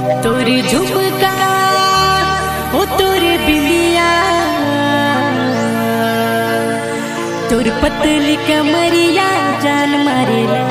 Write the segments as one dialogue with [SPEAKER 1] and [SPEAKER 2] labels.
[SPEAKER 1] तोरी झुमका ओ तोरे बिंदिया, तोर पतली कमरिया जान मारेला।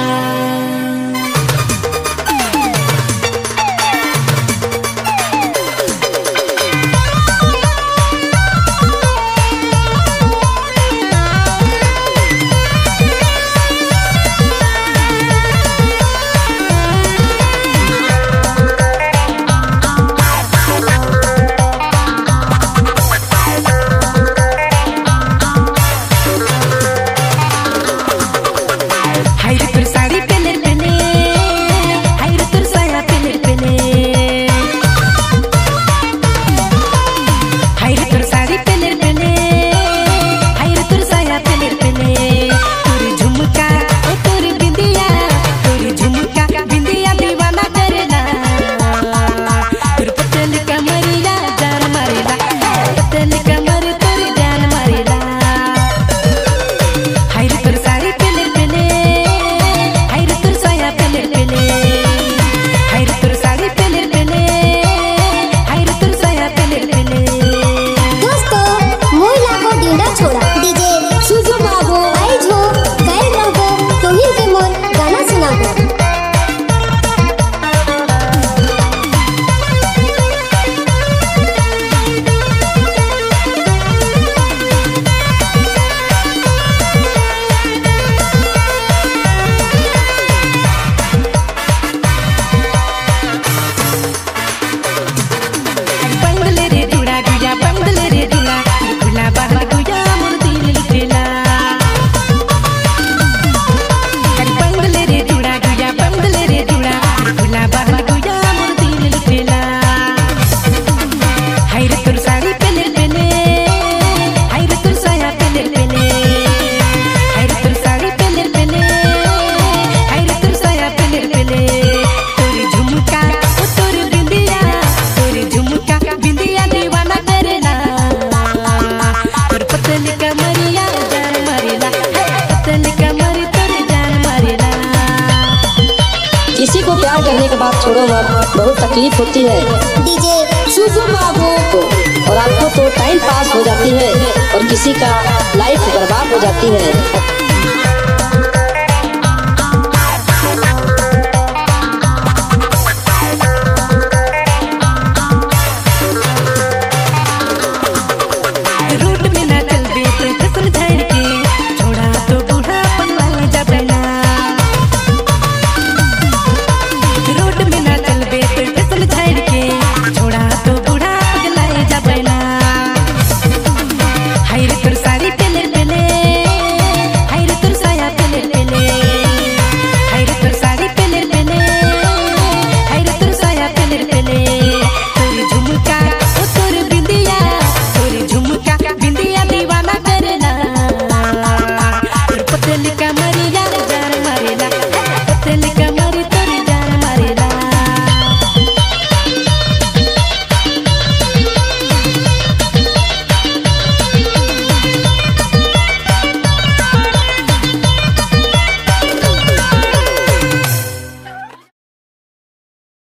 [SPEAKER 2] किसी को प्यार करने के बाद छोड़ो मत, बहुत तकलीफ होती है
[SPEAKER 3] डीजे शुभम बाबू
[SPEAKER 2] को, और आपको तो टाइम पास हो जाती है और किसी का लाइफ बर्बाद हो जाती है।